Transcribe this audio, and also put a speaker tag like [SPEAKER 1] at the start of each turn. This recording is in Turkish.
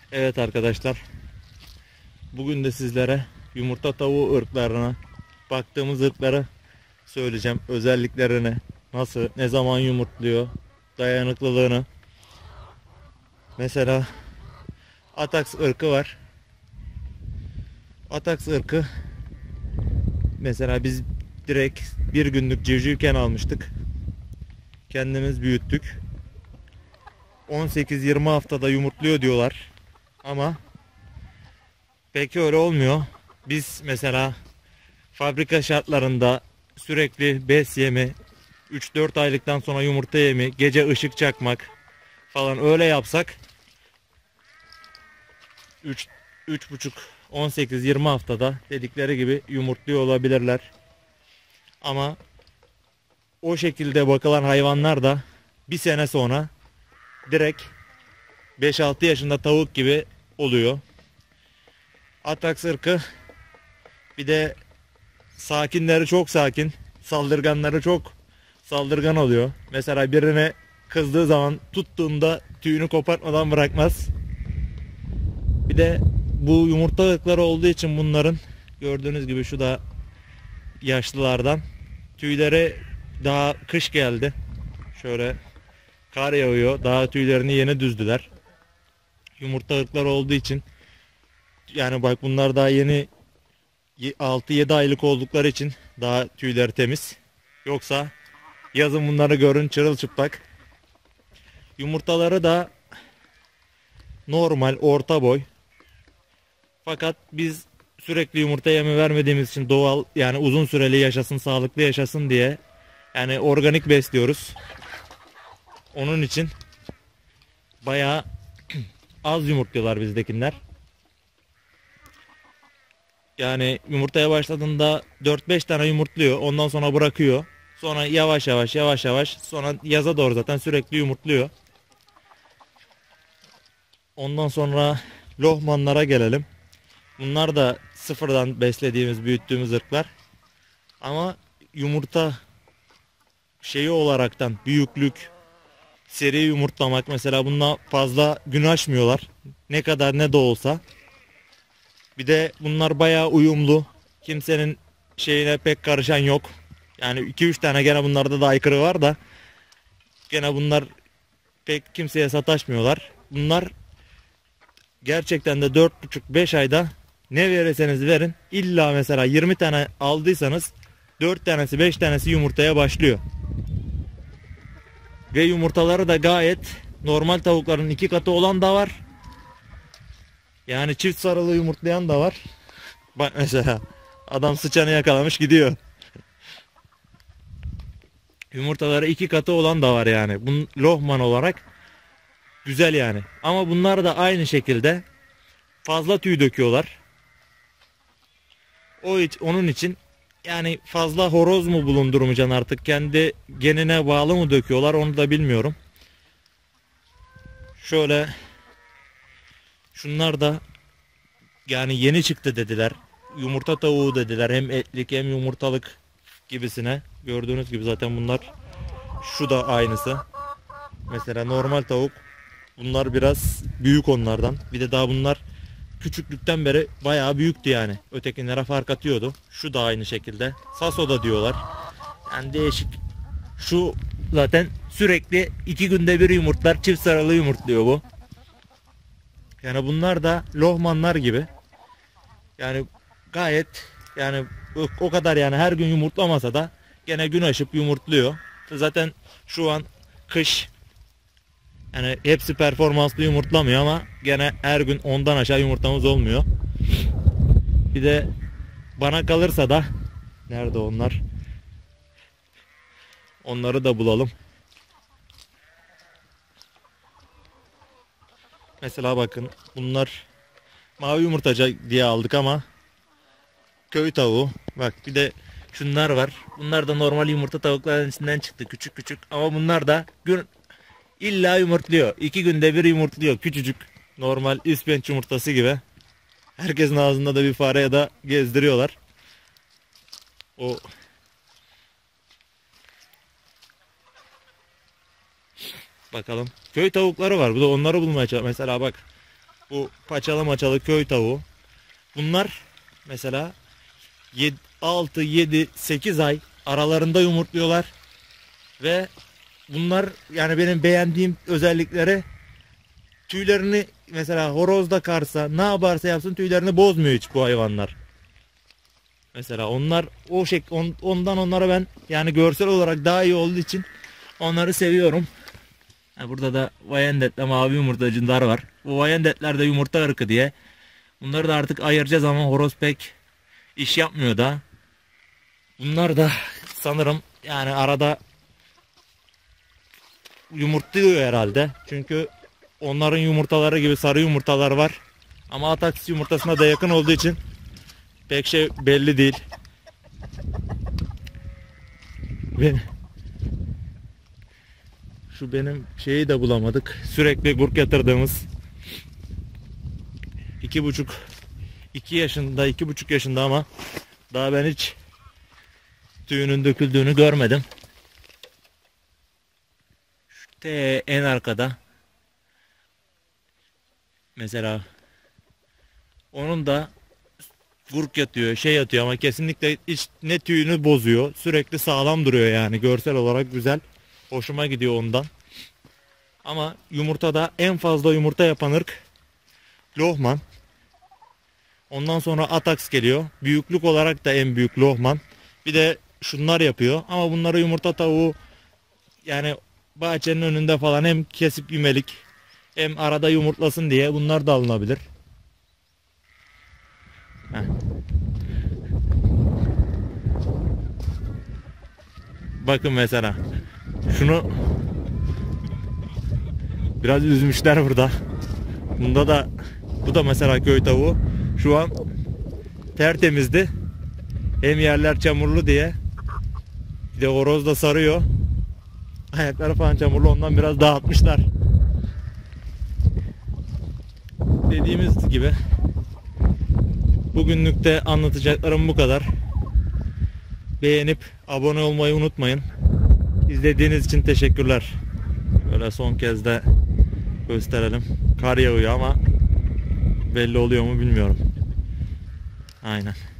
[SPEAKER 1] Evet arkadaşlar, bugün de sizlere yumurta tavuğu ırklarına, baktığımız ırkları söyleyeceğim. Özelliklerini, nasıl, ne zaman yumurtluyor, dayanıklılığını. Mesela Atax ırkı var. Atax ırkı mesela biz direkt bir günlük civcivken almıştık. Kendimiz büyüttük. 18-20 haftada yumurtluyor diyorlar. Ama pek öyle olmuyor. Biz mesela fabrika şartlarında sürekli bes yemi, 3-4 aylıktan sonra yumurta yemi, gece ışık çakmak falan öyle yapsak 3,5 18-20 haftada dedikleri gibi yumurtluyor olabilirler. Ama o şekilde bakılan hayvanlar da bir sene sonra direkt 5-6 yaşında tavuk gibi oluyor. Atax ırkı bir de sakinleri çok sakin, saldırganları çok saldırgan oluyor. Mesela birine kızdığı zaman tuttuğunda tüyünü kopartmadan bırakmaz. Bir de bu yumurta ırkları olduğu için bunların gördüğünüz gibi şu da yaşlılardan tüyleri daha kış geldi. Şöyle kar yağıyor. Daha tüylerini yeni düzdüler. Yumurta ırkları olduğu için yani bak bunlar daha yeni 6-7 aylık oldukları için daha tüyleri temiz. Yoksa yazın bunları görün çırılçıplak. Yumurtaları da normal orta boy. Fakat biz sürekli yumurta yemi vermediğimiz için doğal yani uzun süreli yaşasın, sağlıklı yaşasın diye yani organik besliyoruz. Onun için bayağı az yumurtluyorlar bizdekiler. Yani yumurtaya başladığında 4-5 tane yumurtluyor. Ondan sonra bırakıyor. Sonra yavaş yavaş sonra yaza doğru zaten sürekli yumurtluyor. Ondan sonra lohmanlara gelelim. Bunlar da sıfırdan beslediğimiz, büyüttüğümüz ırklar. Ama yumurta şeyi olaraktan büyüklük, seri yumurtlamak mesela bununla fazla gün aşmıyorlar. Ne kadar ne de olsa. Bir de bunlar bayağı uyumlu. Kimsenin şeyine pek karışan yok. Yani 2-3 tane gene bunlarda da aykırı var da gene bunlar pek kimseye sataşmıyorlar. Bunlar gerçekten de 4,5-5 ayda ne verirseniz verin illa mesela 20 tane aldıysanız 4 tanesi 5 tanesi yumurtaya başlıyor. Ve yumurtaları da gayet normal tavukların 2 katı olan da var. Yani çift sarılı yumurtlayan da var. Bak mesela adam sıçanı yakalamış gidiyor. Yumurtaları 2 katı olan da var yani. Bunun lohman olarak güzel yani. Ama bunlar da aynı şekilde fazla tüy döküyorlar. Onun için yani fazla horoz mu bulundurmayacaksın artık kendi genine bağlı mı döküyorlar onu da bilmiyorum. Şöyle şunlar da yani yeni çıktı dediler. Yumurta tavuğu dediler. Hem etlik hem yumurtalık gibisine. Gördüğünüz gibi zaten bunlar şu da aynısı. Mesela normal tavuk. Bunlar biraz büyük onlardan. Bir de daha bunlar küçüklükten beri bayağı büyüktü yani. Ötekilere fark atıyordu. Şu da aynı şekilde. Saso da diyorlar. Yani değişik. Şu zaten sürekli 2 günde bir yumurtlar. Çift sarılı yumurtluyor bu. Yani bunlar da lohmanlar gibi. Yani gayet yani o kadar yani her gün yumurtlamasa da gene gün aşıp yumurtluyor. Zaten şu an kış. Yani hepsi performanslı yumurtlamıyor ama gene her gün ondan aşağı yumurtamız olmuyor. Bir de bana kalırsa da nerede onlar? Onları da bulalım. Mesela bakın bunlar mavi yumurtacı diye aldık ama köy tavuğu. Bak bir de şunlar var. Bunlar da normal yumurta tavukların içinden çıktı küçük küçük ama bunlar da gün illa yumurtluyor. 2 günde bir yumurtluyor küçücük. Normal ispenç yumurtası gibi. Herkesin ağzında da bir fare ya da gezdiriyorlar. O bakalım. Köy tavukları var. Bu da onları bulmaya çalışıyor. Mesela bak. Bu paçalı maçalı köy tavuğu. Bunlar mesela 6, 7, 8 ay aralarında yumurtluyorlar. Ve bunlar yani benim beğendiğim özellikleri, tüylerini mesela horozda karsa ne yaparsa yapsın tüylerini bozmuyor hiç bu hayvanlar. Mesela onlar ondan onlara ben yani görsel olarak daha iyi olduğu için onları seviyorum. Burada da Wyandotte mavi yumurtacılar var. Bu Wyandotte'ler de yumurta ırkı diye. Bunları da artık ayıracağız ama horoz pek iş yapmıyor da. Bunlar da sanırım yani arada yumurtluyor herhalde. Çünkü onların yumurtaları gibi sarı yumurtalar var. Ama Atax yumurtasına da yakın olduğu için pek şey belli değil. Şu benim şeyi de bulamadık. Sürekli gurk yatırdığımız 2 yaşında, 2,5 yaşında ama daha ben hiç tüyünün döküldüğünü görmedim. Şu en arkada mesela onun da gurk yatıyor, şey yatıyor ama kesinlikle hiç ne tüyünü bozuyor. Sürekli sağlam duruyor yani, görsel olarak güzel. Hoşuma gidiyor ondan. Ama yumurtada en fazla yumurta yapan ırk Lohman. Ondan sonra Atax geliyor. Büyüklük olarak da en büyük Lohman. Bir de şunlar yapıyor. Ama bunları yumurta tavuğu yani bahçenin önünde falan hem kesip yemelik hem arada yumurtlasın diye bunlar da alınabilir. Heh. Bakın mesela şunu biraz üzmüşler burada. Bunda da bu da mesela köy tavuğu. Şu an tertemizdi. Hem yerler çamurlu diye. Bir de horoz da sarıyor. Ayakları falan çamurlu, ondan biraz dağıtmışlar. Dediğimiz gibi bugünlük de anlatacaklarım bu kadar. Beğenip abone olmayı unutmayın. İzlediğiniz için teşekkürler. Böyle son kez de gösterelim. Kar yağıyor ama belli oluyor mu bilmiyorum. Aynen.